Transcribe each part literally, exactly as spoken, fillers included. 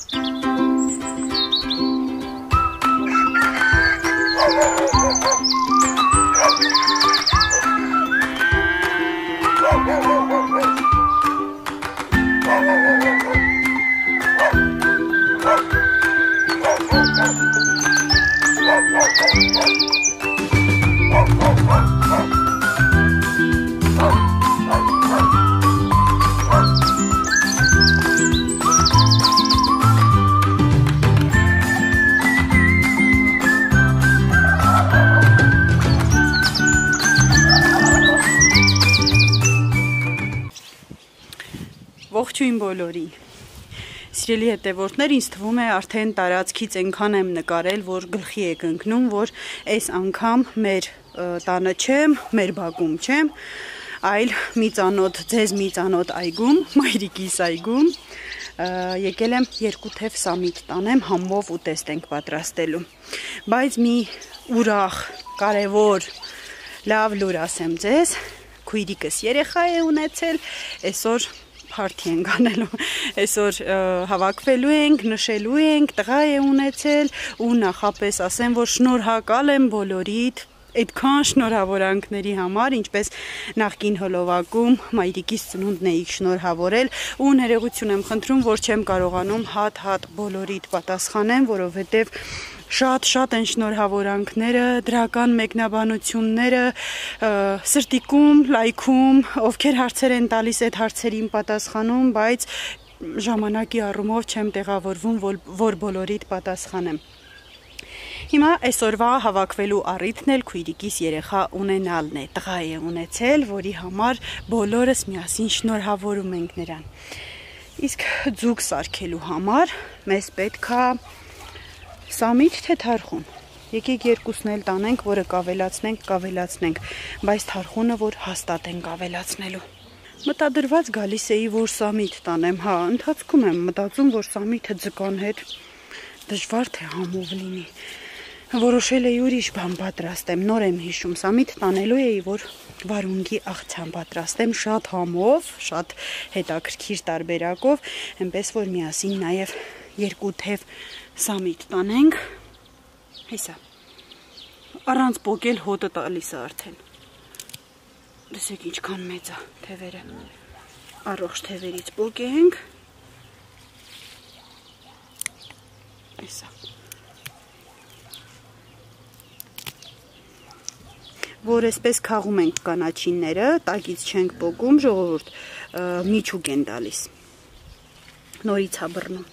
Ողջույն բոլորին։ Սիրելի հետևորդներ, ինձ թվում է արդեն տարածքից այնքան եմ նկարել, որ գլխի եք ընկնում, որ այս անգամ մեր տանը չեմ, մեր բակում չեմ, այլ մի ծանոթ, ձեզ մի ծանոթ այգում, մայրիկիս այգում, եկել եմ երկու թև սամիտ տանեմ, համով ուտեստ ենք պատրաստելու։ Բայց մի ուրախ, կարևոր, լավ լուր ասեմ ձեզ, քույրիկս երեխա է ունեցել, այսօր Party ենք անելու, այսօր հավաքվելու ենք, նշելու ենք, տղա է ունեցել ու նախապես ասեմ, որ շնորհակալ եմ բոլորիդ, այդքան շնորհավորանքների համար, ինչպես նախկին հոլովակում մայրիկիս ծնունդն էիք շնորհավորել ու ներողություն եմ խնդրում, որ չեմ կարողանում հատ-հատ բոլորիդ պատասխանեմ, որովհետև շատ-շատ են շնորհավորանքները, դրական մեկնաբանությունները, սրտիկում, լայքում, ովքեր հարցեր են տալիս այդ հարցերին պատասխանում, բայց ժամանակի առումով չեմ տեղավորվում, որ բոլորիդ պատասխանեմ։ Հիմա այսօրվա հավաքվելու առիթն էլ քույրիկիս երեխա ունենալն է, տղա է ունեցել, որի համար բոլորս միասին շնորհավորում ենք նրան։ Իսկ ձուկ սարքելու համար մեզ պետք է Սամիտ թե թարխուն, եկեք երկուսն էլ տանենք, որը կավելացնենք, կավելացնենք, բայց թարխունը, որ հաստատ ենք ավելացնելու։ Մտադրված գալիս էի, որ սամիտ տանեմ, հա, ընթացքում եմ մտածում, որ սամիթը ձկան հետ դժվար թե համով լինի։ Որոշել էի ուրիշ բան պատրաստեմ, նոր եմ հիշում, սամիտ տանելու էի, որ վարունգի աղցան պատրաստեմ շատ համով, շատ հետաքրքիր տարբերակով, այնպես որ միասին նաև երկու թև սամիտ տանենք, հեսա, առանց պոկել հոտը տալիս է արդեն, դեսեք ինչքան մեծ է թևերը, առողջ թևերից պոկենք, հեսա, որ այսպես քաղում ենք կանաչինները, տակից չենք պոկում, ժողովուրդ միջուկ են տալիս, նորից է բռնում,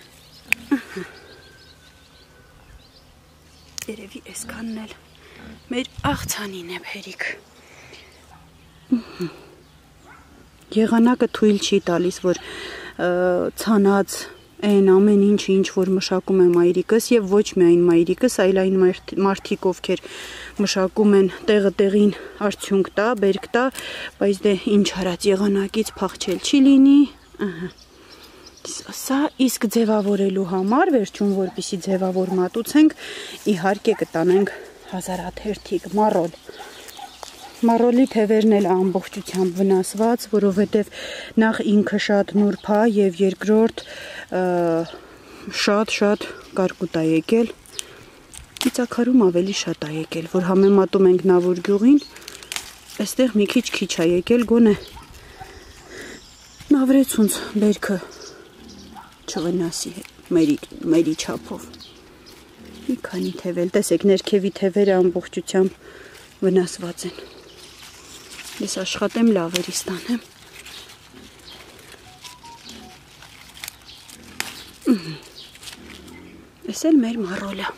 երևի այսքանն էլ մեր աղցանին է բերիք։ Եղանակը թույլ չի տալիս, որ ցանած այն ամեն ինչ, ինչ որ մշակում է մայրիկս եւ ոչ միայն մայրիկս, այլ այն մարդիկ, ովքեր մշակում են տեղը տեղին արդյունք տա, բերք տա, բայց դե ինչ արած եղանակից փախչել չի լինի, ահա։ Սա իսկ ձևավորելու համար, վերջում որպիսի ձևավոր մատուցենք, իհարկե կտանենք հազարաթերթիկ մարոլ։ Մարոլի թևերն էլ ամբողջությամբ վնասված, որովհետև նախ ինքը շատ նուրբ է եւ երկրորդ շատ-շատ կարկուտ է եկել։ Ծիծակարում ավելի շատ է եկել, որ համեմատում ենք Նավուր գյուղին, այստեղ մի քիչ քիչ է եկել, գոնե Նավրեցունց բերքը չվնասի մերի չափով։ Մի քանի թևել, տեսեք ներքևի թևերը ամբողջությամբ վնասված են։ Ես աշխատեմ լավերի ստանեմ։ Էս էլ մեր մարոլը։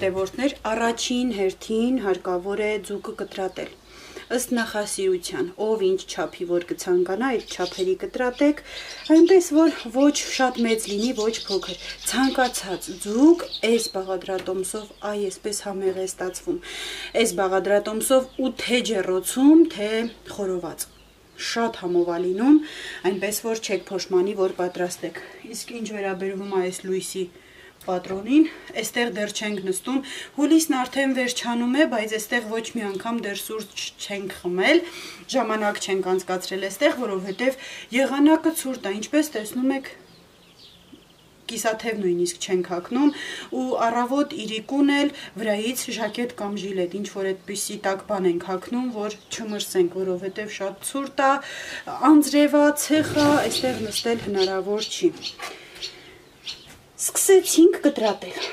հետևորդներ, առաջին հերթին հարկավոր է ձուկը կտրատել։ Ըստ նախասիրության, ով ինչ չափի որ կցանկանա, այդ չափերի կտրատեք, այնպես որ ոչ շատ մեծ լինի, ոչ փոքր։ Ցանկացած ձուկ այս բաղադրատոմսով այ այսպես համեղ է ստացվում։ Այս բաղադրատոմսով ու թե ջեռոցում, թե խորոված։ Շատ համով է լինում, այնպես որ չեք փոշմանի, որ պատրաստեք։ Իսկ ինչ վերաբերվում է այս լույսի պատրոնին, այստեղ դեռ չենք նստում, հուլիսն արդեն վերջանում է, բայց այստեղ ոչ մի անգամ դեռ սուրճ չենք խմել, ժամանակ չենք անցկացրել այստեղ, որովհետև եղանակը ցուրտ է, ինչպես տեսնում եք, կիսաթև նույնիսկ չենք հագնում ու առավոտ իրիկուն էլ վրայից ժակետ կամ ժիլետ, ինչ որ այդպիսի տաք բան ենք հագնում, որ չմրսենք, որովհետև շատ ցուրտ է, անձրև է, ցեխ է, այստեղ նստել հնարավոր չի։ Սկսեցինք կտրատել։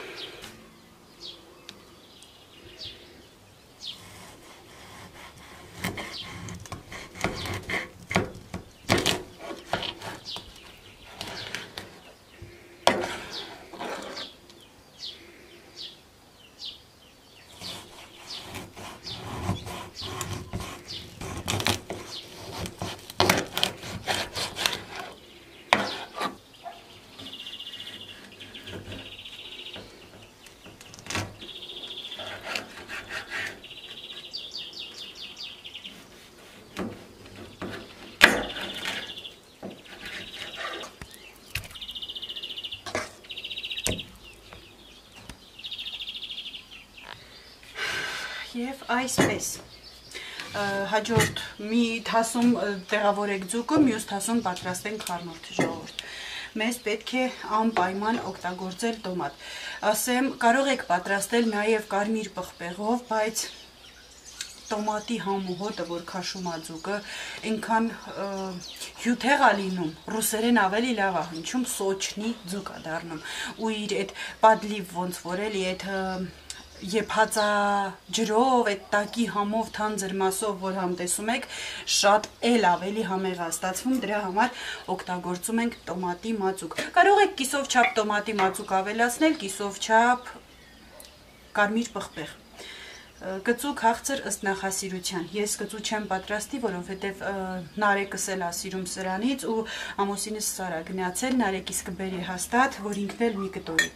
Եվ այսպես, հաջորդ մի թասում տեղավորեք ձուկը, մյուս թասում պատրաստենք խառնուրդ ժողովուրդ։ Մեզ պետք է անպայման օգտագործել տոմատ։ Ասեմ, կարող եք պատրաստել նաև կարմիր պղպեղով, բայց տոմատի համու հոտը, որ քաշում է ձուկը, այնքան հյութեղ է լինում, ռուսերեն ավելի լավ է հնչում, սոչնի ձուկ է դառնում։ Ու իր այդ պատլիվ ոնց որ էլի այդ եփածա ջրով, այդ տակի համով թանձր մասով, որ համտեսում եք, շատ էլ ավելի համեղ է ստացվում, դրա համար օգտագործում ենք տոմատի մածուկ։ Կարող եք կիսով չափ տոմատի մածուկ ավելացնել, կիսով չափ կարմիր պղպեղ։ Կծու քաղցր ըստ նախասիրության։ Ես կծու չեմ պատրաստի, որովհետև Նարեկս էլ է սիրում սրանից ու ամուսինս Սարա գնացել, Նարեկիս կբերի հաստատ, որ ինքն էլ մի կտորի։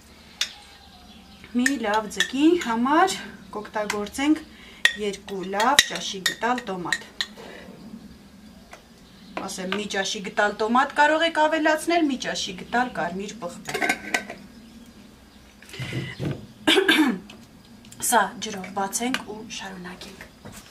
Մի լավ ձկի համար կօգտագործենք երկու լավ ճաշի գտալ տոմատ։ Ասեմ, մի ճաշի գտալ տոմատ կարող եք ավելացնել, մի ճաշի գտալ կարմիր պղպեղ։ Սա ջրով բացենք ու շարունակենք։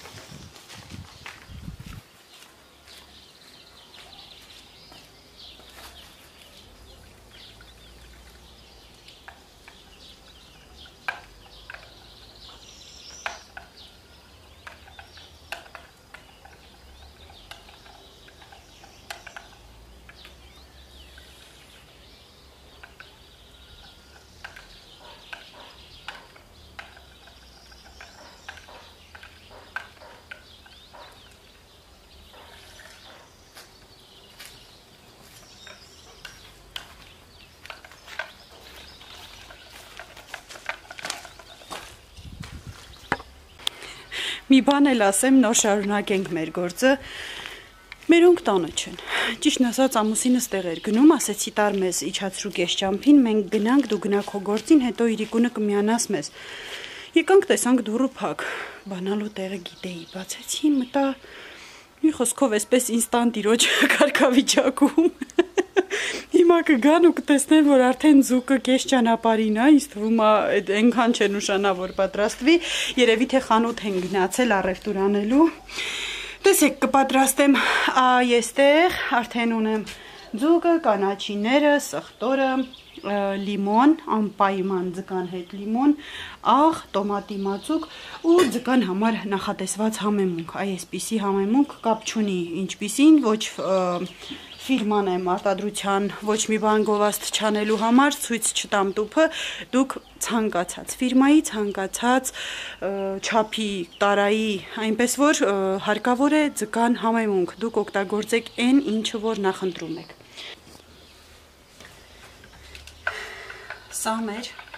Մի բան էլ ասեմ, նոր շարունակենք մեր գործը, մերոնք տանը չեն, ճիշտ ասած ամուսինս տեղ էր գնում, ասեցի տար մեզ իջացրու կես ճամփին, մենք գնանք, դու գնա քո գործին, հետո իրիկունը կմիանաս մեզ, եկանք տեսանք դուռը փակ, բանալու տեղը գիտեի, բացեցի, մտա, մի խոսքով այսպես ինստանտ իրոջ կարգավիճակում, հիմա կգան ու կտեսնեն, որ արդեն ձուկը կես ճանապարհին է, ինձ թվում է այնքան չեն ուշանա, որ պատրաստվի, երևի թե խանութ են գնացել առևտուր անելու։ Տեսեք, կպատրաստեմ այստեղ, արդեն ունեմ ձուկը, կանաչիները, սխտորը, լիմոն, անպայման ձկան հետ լիմոն, աղ, տոմատի մածուկ ու ձկան համար նախատեսված համեմունք, այսպիսի համեմունք կապ չունի ինչպիսին, ոչ ֆիրման եմ արտադրության ոչ մի բան գովաստ չանելու համար, ցույց չտամ տուփը, դուք ցանկացած ֆիրմայի, ցանկացած չափի, տարայի, այնպես որ հարկավոր է ձկան համեմունք, դուք օգտագործեք այն, ինչը որ նախընտրում եք։ Սա մեր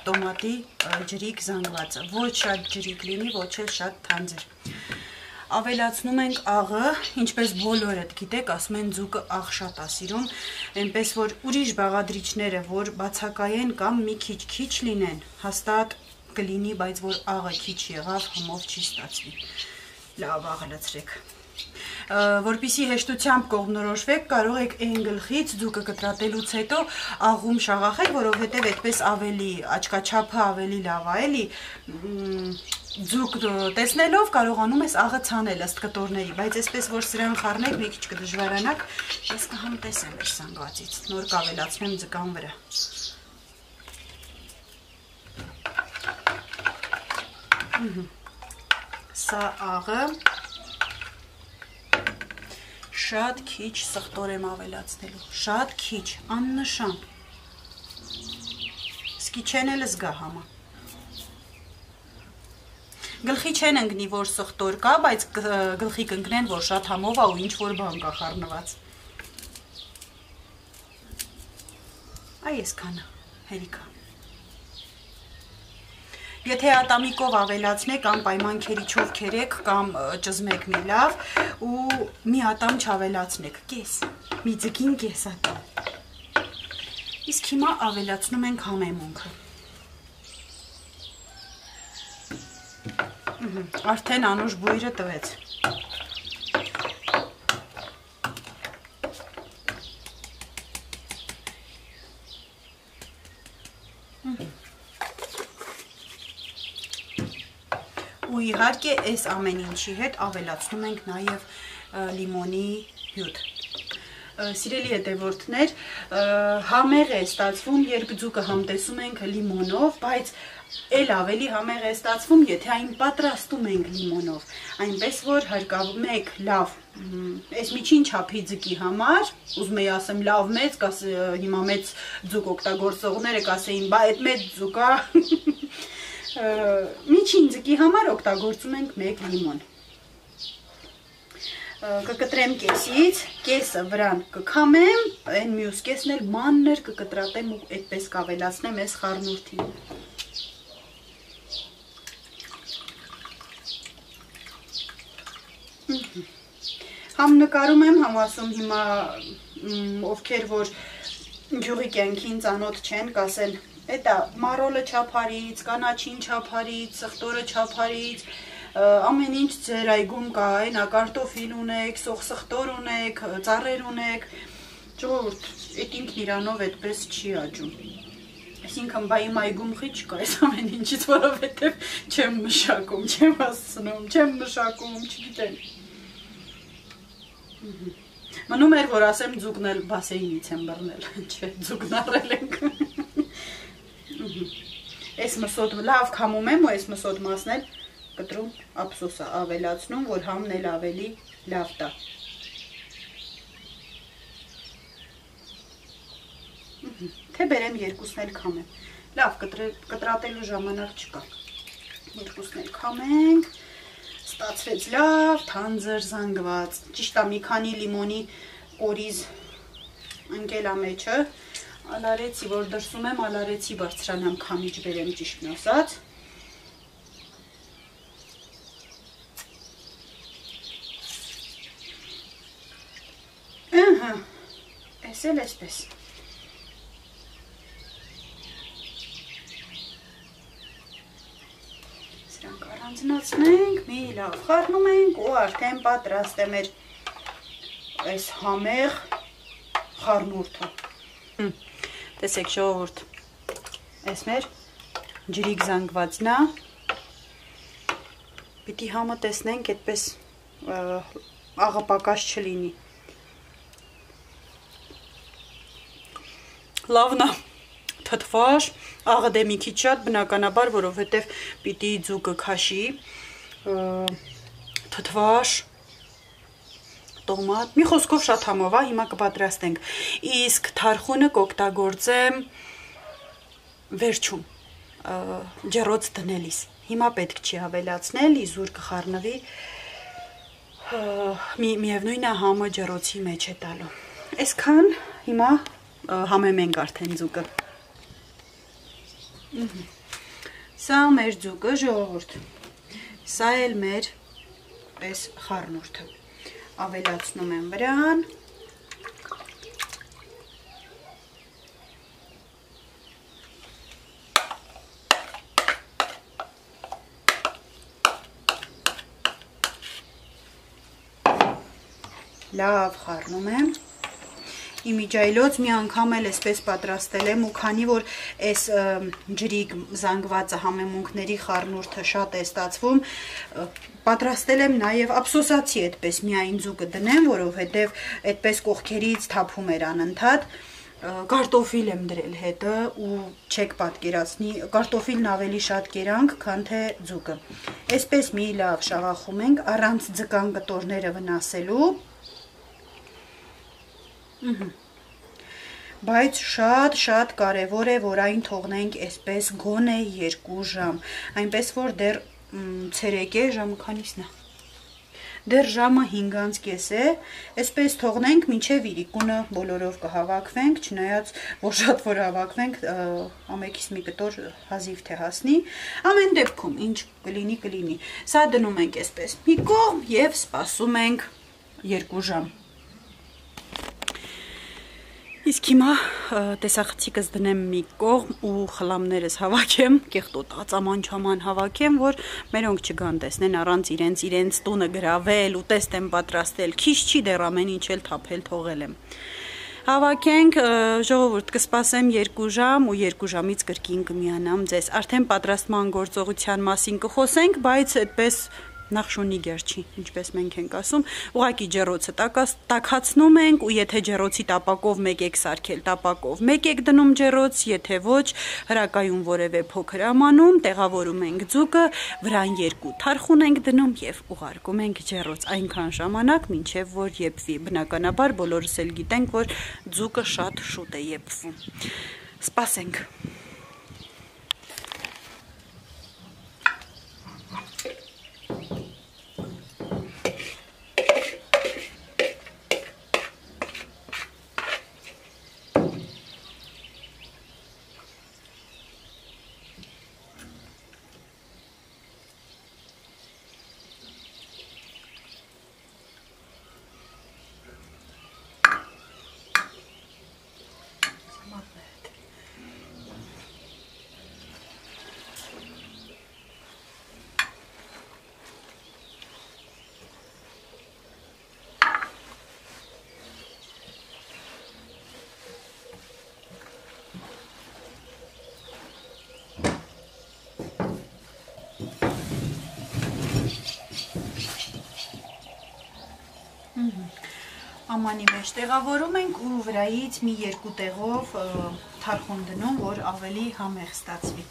տոմատի ջրիկ զանգվածը, ոչ շատ ջրիկ լինի, ոչ էլ շատ թանձր։ Ավելացնում ենք աղը, ինչպես բոլորդ գիտեք, ասում են ձուկը աղ շատ է սիրում, այնպես որ ուրիշ բաղադրիչները, որ բացակայեն կամ մի քիչ-քիչ լինեն, հաստատ կլինի, բայց որ աղը քիչ եղավ, համով չի ստացվի։ Լավ աղ լցրեք։ Որպեսզի հեշտությամբ կողմնորոշվեք, կարող եք այն գլխից ձուկը կտրատելուց հետո աղում շաղախել, որովհետև այդպես ավելի աչքաչափը ավելի լավ է, էլի ձուկ տեսնելով կարողանում ես աղը ցանել ըստ կտորների, բայց այսպես որ սրան խառնեք, մի քիչ կդժվարանաք, ես կհամտեսեմ այս զանգվածից, նոր կավելացնեմ ձկան վրա։ Սա աղը շատ քիչ սխտոր եմ ավելացնելու, շատ քիչ, աննշան, սկի չեն էլ զգա համա։ Գլխի չեն ընգնի, որ սխտոր կա, բայց գլխի կընկնեն, որ շատ համով է ու ինչ-որ բան կա խառնված։ Այ այսքանը, հերիքա։ Եթե ատամիկով ավելացնեք, անպայման քերիչով քերեք կամ ճզմեք մի լավ ու մի ատամ չավելացնեք, կես, մի ձկին կես ատամ։ Իսկ հիմա ավելացնում ենք համեմունքը։ Արդեն անուշ բույրը տվեց։ Ու իհարկե այս ամեն ինչի հետ ավելացնում ենք նաև լիմոնի հյութ։ Սիրելի հետևորդներ, համեղ է ստացվում, երբ ձուկը համտեսում ենք լիմոնով, բայց էլ ավելի համեղ է ստացվում, եթե այն պատրաստում ենք լիմոնով, այնպես որ հարկավոր մեկ լավ, այս միջին չափի ձկի համար, ուզում եի ասեմ լավ մեծ, հիմա մեծ ձուկ օգտագործողները կասեին, բա այդ մեծ ձուկա, միջին ձկի համար օգտագործում ենք մեկ լիմոն։ Կկտրեմ կեսից, կեսը վրան կքամեմ, այն մյուս կեսն էլ մաններ կկտրատեմ ու այդպես կավելացնեմ այս խառնուրդին։ Համ նկարում եմ, համ ասում հիմա ովքեր որ գյուղի կյանքին ծանոթ չեն, կասեն Էտա մարոլը չափարից, կանաչին չափարից, սխտորը չափարից, ամեն ինչ ձեր այգում կա, այնա կարտոֆիլ ունեք, սոխ սխտոր ունեք, ծառեր ունեք, ճորդ, էդ ինքն իրանով այդպես չի աճում։ Այսինքն բա իմ այգում խի չկա այս ամեն ինչից, որովհետև չեմ մշակում, չեմ հասցնում, չեմ մշակում, չգիտեմ։ Մնում էր, որ ասեմ ձուկն էլ բասեինից եմ բռնել, չէ, ձուկն առել ենք։ Այս մսոտ լավ քամում եմ ու այս մսոտ մասն էլ կտրում ափսոսը ավելացնում, որ համն էլ ավելի լավ տա։ Թե բերեմ երկուսն էլ քամեմ։ Լավ, կտրատելու ժամանակ չկա։ Երկուսն էլ քամենք, ստացվեց լավ, թանձր զանգված։ Ճիշտ է, մի քանի լիմոնի կորիզ ընկել է մեջը։ Ալարեցի, որ դրսում եմ, ալարեցի բարձրանամ քամիչ բերեմ ճիշտն ասած։ Ահա, այս էլ այսպես։ Սրանք առանձնացնենք, մի լավ խառնում ենք ու արդեն պատրաստ է մեր այս համեղ խառնուրդը։ Տեսեք ժողովուրդ, այս մեր ջրիկ զանգվածն է, պիտի համը տեսնենք, այդպես աղը պակաս չլինի։ Լավն է, թթվաշ, աղը դե մի քիչ շատ բնականաբար, որովհետև պիտի ձուկը քաշի, թթվաշ, տոմատ, մի խոսքով շատ համով է, հիմա կպատրաստենք, իսկ թարխունը կօգտագործեմ վերջում, ջեռոց դնելիս, հիմա պետք չի ավելացնել, իզուր կխառնվի, միևնույն է համը ջեռոցի մեջ է տալու, այսքան հիմա համեմենք արդեն ձուկը, Սա մեր ձուկը, ժողովուրդ, սա էլ մեր այս խառնուրդը, ավելացնում եմ վրան, լավ խառնում եմ, իմիջայլոց մի անգամ էլ այսպես պատրաստել եմ ու քանի որ այս ջրի զանգվածը համեմունքների խառնուրդը շատ է ստացվում, պատրաստել եմ նաև ափսոսացի այդպես միայն ձուկը դնեմ, որովհետև այդպես կողքերից թափում էր անընդհատ, կարտոֆիլ եմ դրել հետը ու չեք պատկերացնի, կարտոֆիլն ավելի շատ կերանք, քան թե ձուկը, այսպես մի լավ շաղախում ենք, առանց ձկան կտորները վնասելու, Բայց շատ-շատ կարևոր է, որ այն թողնենք այսպես գոնե երկու ժամ, այնպես որ դեռ ցերեկ է, ժամը քանիսն է, դեռ ժամը հինգ կես է, այսպես թողնենք մինչև իրիկունը բոլորով կհավաքվենք, չնայած որ շատ որ հավաքվենք, ամեկից մի կտոր հազիվ թե հասնի, ամեն դեպքում ինչ կլինի կլինի, սա դնում ենք այսպես մի կողմ և սպասում ենք երկու ժամ. Իսկ հիմա տեսախցիկս դնեմ մի կողմ ու խլամներս հավաքեմ, կեղտոտած աման-չաման հավաքեմ, որ մերոնք չգան տեսնեն առանց իրենց իրենց տունը գրավել, ուտեստ եմ պատրաստել, քիչ չի դեռ ամեն ինչ էլ թափել թողել եմ։ Հավաքենք, ժողովուրդ, կսպասեմ երկու ժամ ու երկու ժամից կրկին կմիանամ ձեզ։ Արդեն պատրաստման գործողության մասին կխոսենք, բայց այդպես նախշունի գերջի, ինչպես մենք ենք ասում, ուղղակի ջեռոցը տաքացնում ենք ու եթե ջեռոցի տապակով մեկ եք սարքել, տապակով մեկ եք դնում ջեռոց, եթե ոչ, հրակայում որևէ փոքր ամանում, տեղավորում ենք ձուկը, վրան երկու թարխուն ենք դնում և ուղարկում ենք ջեռոց, այնքան ժամանակ, մինչև որ եփվի, բնականաբար բոլորս էլ գիտենք, որ ձուկը շատ շուտ է եփվում։ Սպասենք։ Ամանի մեջ տեղավորում ենք ու վրայից մի երկու տեղով թարխուն դնում, որ ավելի համեղ ստացվի։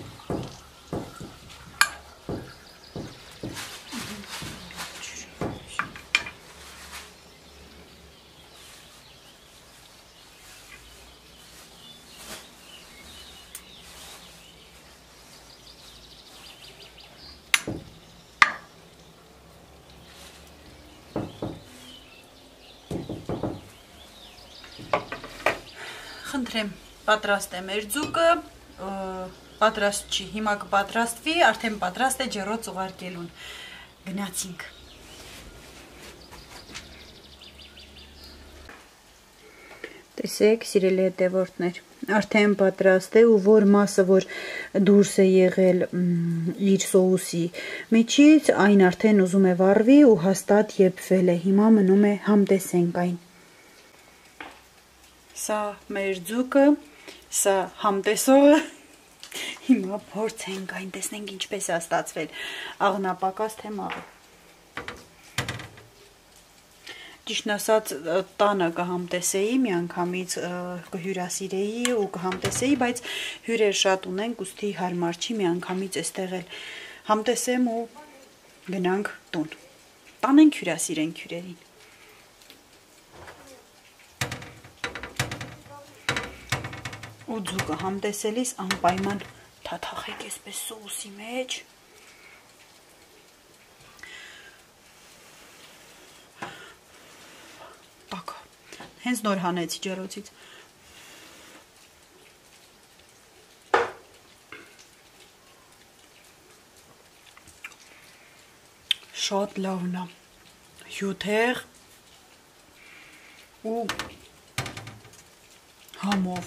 Խնդրեմ, պատրաստ է մեր ձուկը, պատրաստ չի, հիմա կպատրաստվի, արդեն պատրաստ է ջեռոց ուղարկելուն, գնացինք։ Տեսեք, սիրելի հետևորդներ, արդեն պատրաստ է ու որ մասը, որ դուրս է եղել իր սոուսի միջից, այն արդեն ուզում է վառվի ու հաստատ եփվել է, հիմա մնում է համտեսենք այն։ Սա մեր ձուկը, սա համտեսողը, հիմա փորձենք այն, տեսնենք ինչպես է ստացվել, աղնապակաս թե մաղը։ Ճիշտն ասած տանը կհամտեսեի, մի անգամից կհյուրասիրեի ու կհամտեսեի, բայց հյուրեր շատ ունենք, ուստի հարմար չի մի անգամից էստեղ էլ համտեսեմ ու գնանք տուն։ Տանենք հյուրասիրենք հյուրերին։ Ու ձուկը համտեսելիս անպայման թաթախեք այսպես սոուսի մեջ։ Տակա, հենց նոր հանեցի ջեռոցից։ շատ լավն է, հյութեղ ու համով։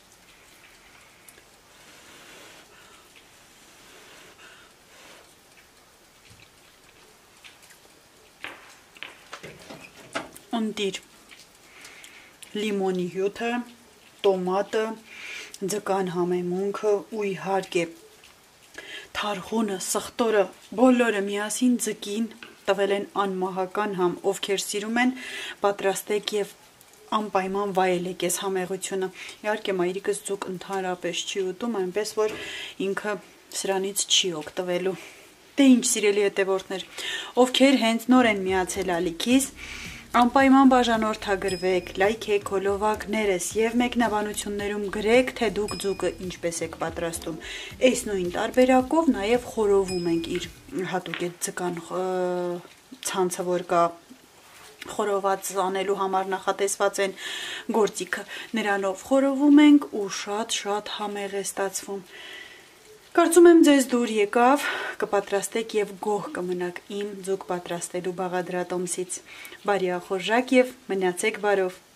Ընտիր լիմոնի հյութը, տոմատը, ձկան համեմունքը ու իհարկե թարխունը, սխտորը, բոլորը միասին ձկին տվել են անմահական համ, ովքեր սիրում են, պատրաստեք եւ անպայման վայելեք այս համեղությունը։ Իհարկե մայրիկս ձուկ ընդհանրապես չի ուտում, այնպես որ ինքը սրանից չի օգտվելու։ Դե ինչ սիրելի հետևորդներ, ովքեր հենց նոր են միացել ալիքիս, անպայման բաժանորդագրվեք, լայքեք հոլովակներս եւ մեկնաբանություններում գրեք, թե դուք ձուկը ինչպես եք պատրաստում։ Այս նույն տարբերակով նաեւ խորովում ենք իր հատուկ այդ ձկան ցանցը, որ կա խորոված անելու համար նախատեսված են գործիքը, նրանով խորովում ենք ու շատ-շատ համեղ է ստացվում։ Կարծում եմ ձեզ դուր եկավ, կպատրաստեք եւ գոհ կմնաք իմ ձուկ պատրաստելու բաղադրատոմսից։ Բարի ախորժակ եւ մնացեք բարով։